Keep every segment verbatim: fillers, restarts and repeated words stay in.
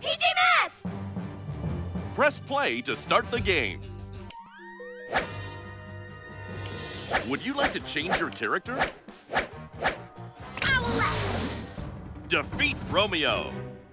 P J Masks! Press play to start the game. Would you like to change your character? Owlette! Defeat Romeo.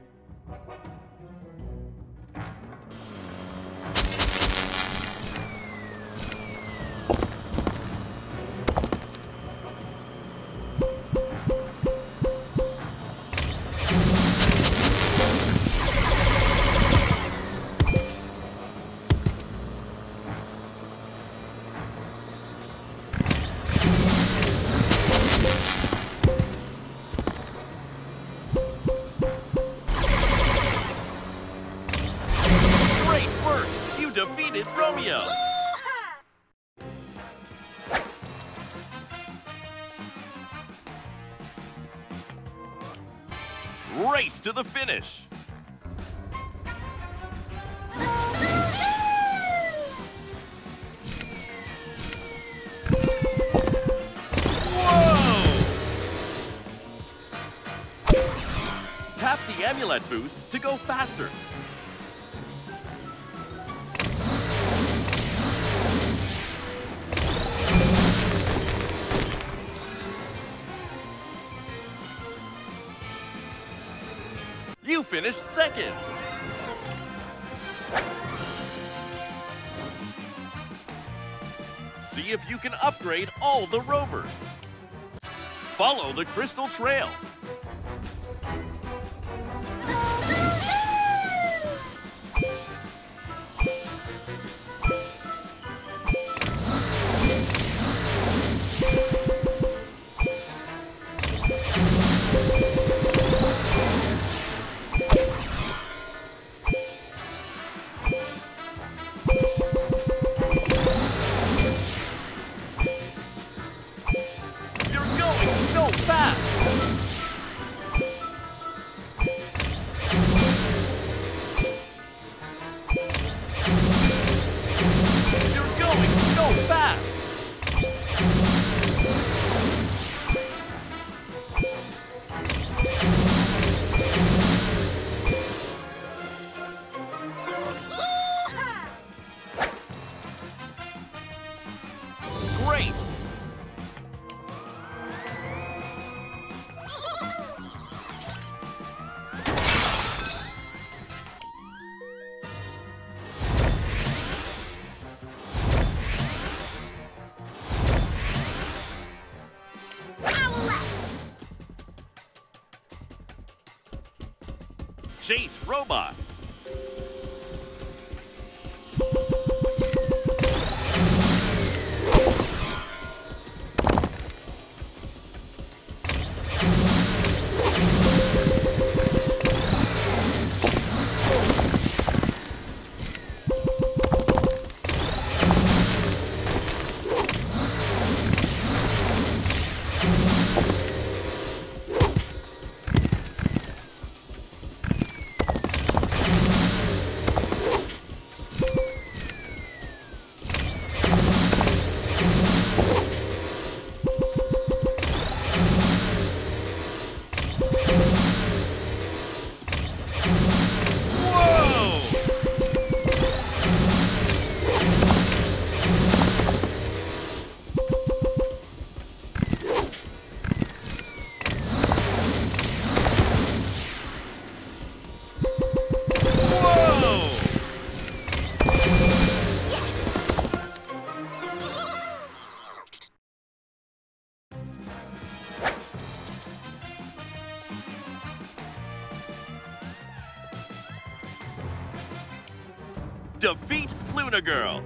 Defeated Romeo. Race to the finish. Whoa! Tap the amulet boost to go faster. You finished second. See if you can upgrade all the rovers. Follow the Crystal Trail. Great! Chase Robot. Defeat Luna Girl.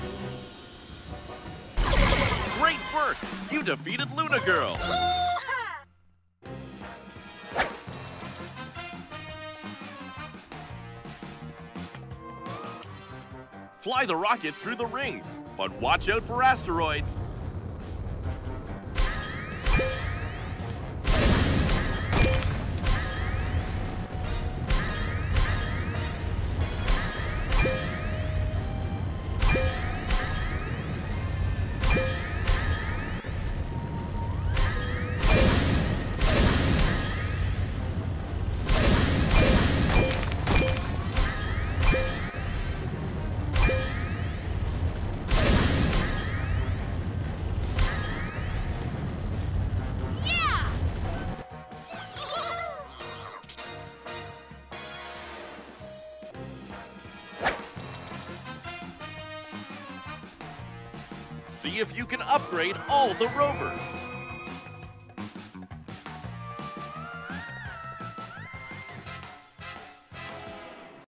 Great work! You defeated Luna Girl. Fly the rocket through the rings, but watch out for asteroids. See if you can upgrade all the rovers.